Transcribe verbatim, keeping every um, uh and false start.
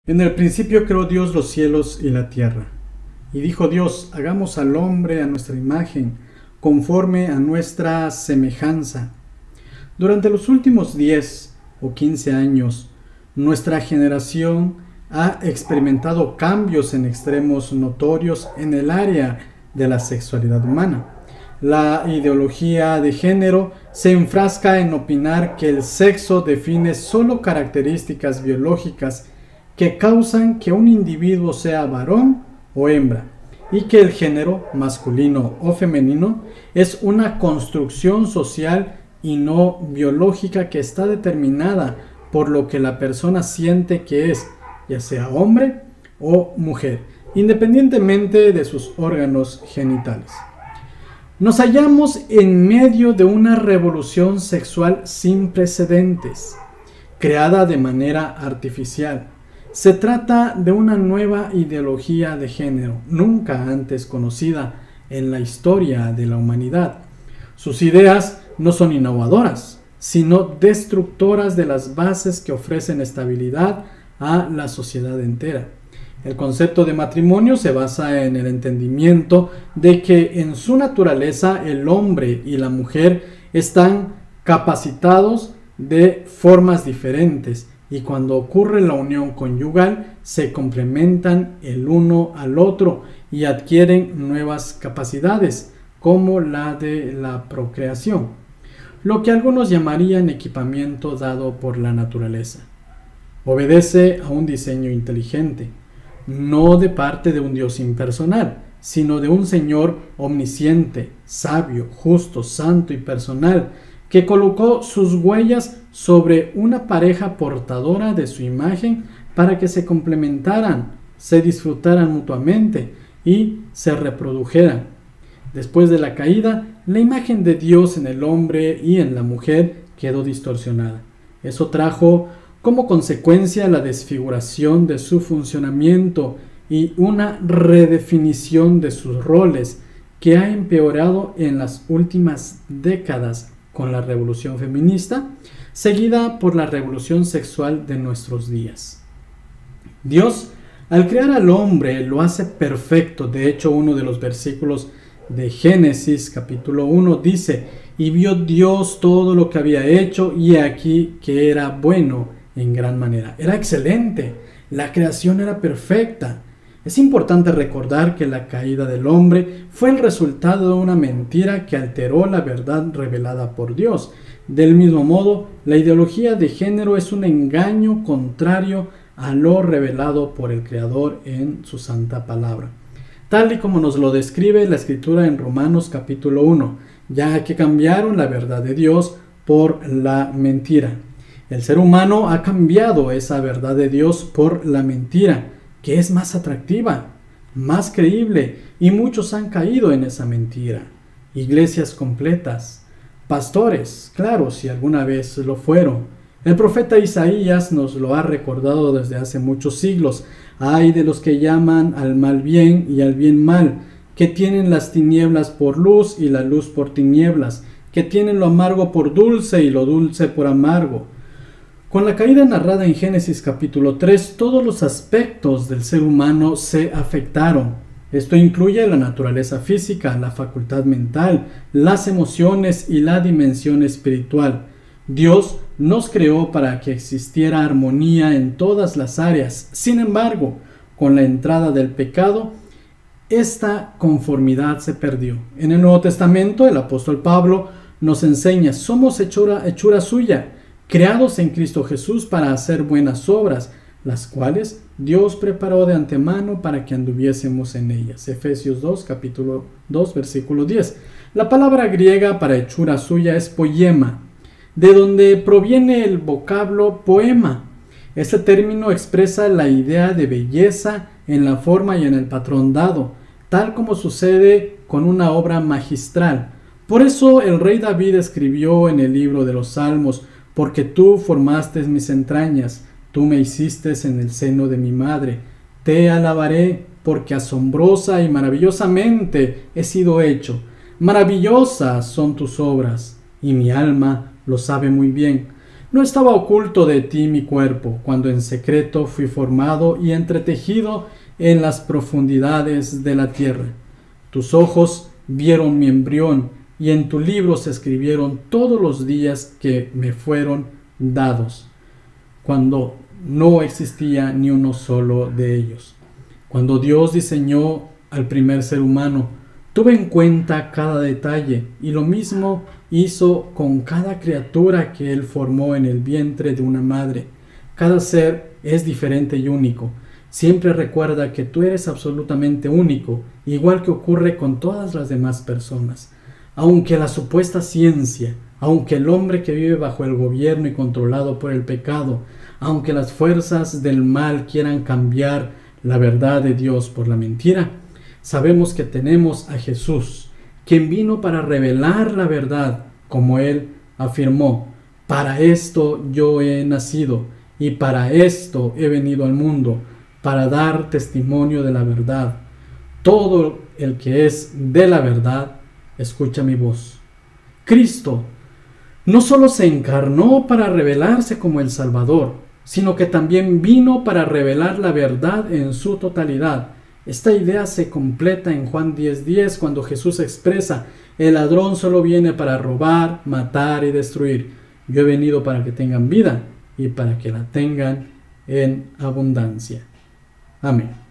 En el principio creó Dios los cielos y la tierra. Y dijo Dios, hagamos al hombre a nuestra imagen, conforme a nuestra semejanza. Durante los últimos diez o quince años, nuestra generación ha experimentado cambios en extremos notorios en el área de la sexualidad humana. La ideología de género se enfrasca en opinar que el sexo define solo características biológicas que causan que un individuo sea varón o hembra, y que el género masculino o femenino es una construcción social y no biológica que está determinada por lo que la persona siente que es, ya sea hombre o mujer, independientemente de sus órganos genitales. Nos hallamos en medio de una revolución sexual sin precedentes, creada de manera artificial. Se trata de una nueva ideología de género, nunca antes conocida en la historia de la humanidad. Sus ideas no son innovadoras, sino destructoras de las bases que ofrecen estabilidad a la sociedad entera. El concepto de matrimonio se basa en el entendimiento de que en su naturaleza el hombre y la mujer están capacitados de formas diferentes, y cuando ocurre la unión conyugal se complementan el uno al otro y adquieren nuevas capacidades, como la de la procreación, lo que algunos llamarían equipamiento dado por la naturaleza. Obedece a un diseño inteligente, no de parte de un Dios impersonal, sino de un Señor omnisciente, sabio, justo, santo y personal, que colocó sus huellas sobre una pareja portadora de su imagen para que se complementaran, se disfrutaran mutuamente y se reprodujeran. Después de la caída, la imagen de Dios en el hombre y en la mujer quedó distorsionada. Eso trajo como consecuencia la desfiguración de su funcionamiento y una redefinición de sus roles que ha empeorado en las últimas décadas con la revolución feminista, seguida por la revolución sexual de nuestros días. Dios, al crear al hombre, lo hace perfecto. De hecho, uno de los versículos de Génesis capítulo uno dice: y vio Dios todo lo que había hecho, y aquí que era bueno en gran manera. Era excelente, la creación era perfecta. Es importante recordar que la caída del hombre fue el resultado de una mentira que alteró la verdad revelada por Dios. Del mismo modo, la ideología de género es un engaño contrario a lo revelado por el Creador en su santa palabra, tal y como nos lo describe la Escritura en Romanos capítulo uno, ya que cambiaron la verdad de Dios por la mentira. El ser humano ha cambiado esa verdad de Dios por la mentira, que es más atractiva, más creíble, y muchos han caído en esa mentira. Iglesias completas, pastores, claro, si alguna vez lo fueron. El profeta Isaías nos lo ha recordado desde hace muchos siglos. Ay de los que llaman al mal bien y al bien mal, que tienen las tinieblas por luz y la luz por tinieblas, que tienen lo amargo por dulce y lo dulce por amargo. Con la caída narrada en Génesis capítulo tres, todos los aspectos del ser humano se afectaron. Esto incluye la naturaleza física, la facultad mental, las emociones y la dimensión espiritual. Dios nos creó para que existiera armonía en todas las áreas. Sin embargo, con la entrada del pecado, esta conformidad se perdió. En el Nuevo Testamento, el apóstol Pablo nos enseña: somos hechura, hechura suya, creados en Cristo Jesús para hacer buenas obras, las cuales Dios preparó de antemano para que anduviésemos en ellas. Efesios dos, capítulo dos, versículo diez. La palabra griega para hechura suya es poiema, de donde proviene el vocablo poema. Este término expresa la idea de belleza en la forma y en el patrón dado, tal como sucede con una obra magistral. Por eso el rey David escribió en el libro de los Salmos: porque tú formaste mis entrañas, tú me hiciste en el seno de mi madre. Te alabaré, porque asombrosa y maravillosamente he sido hecho. Maravillosas son tus obras, y mi alma lo sabe muy bien. No estaba oculto de ti mi cuerpo, cuando en secreto fui formado y entretejido en las profundidades de la tierra. Tus ojos vieron mi embrión, y en tu libro se escribieron todos los días que me fueron dados, cuando no existía ni uno solo de ellos. Cuando Dios diseñó al primer ser humano, tuve en cuenta cada detalle, y lo mismo hizo con cada criatura que Él formó en el vientre de una madre. Cada ser es diferente y único. Siempre recuerda que tú eres absolutamente único, igual que ocurre con todas las demás personas. Aunque la supuesta ciencia, aunque el hombre que vive bajo el gobierno y controlado por el pecado, aunque las fuerzas del mal quieran cambiar la verdad de Dios por la mentira, sabemos que tenemos a Jesús, quien vino para revelar la verdad, como Él afirmó: para esto yo he nacido y para esto he venido al mundo, para dar testimonio de la verdad. Todo el que es de la verdad, escucha mi voz. Cristo no solo se encarnó para revelarse como el Salvador, sino que también vino para revelar la verdad en su totalidad. Esta idea se completa en Juan diez diez, cuando Jesús expresa: el ladrón solo viene para robar, matar y destruir. Yo he venido para que tengan vida y para que la tengan en abundancia. Amén.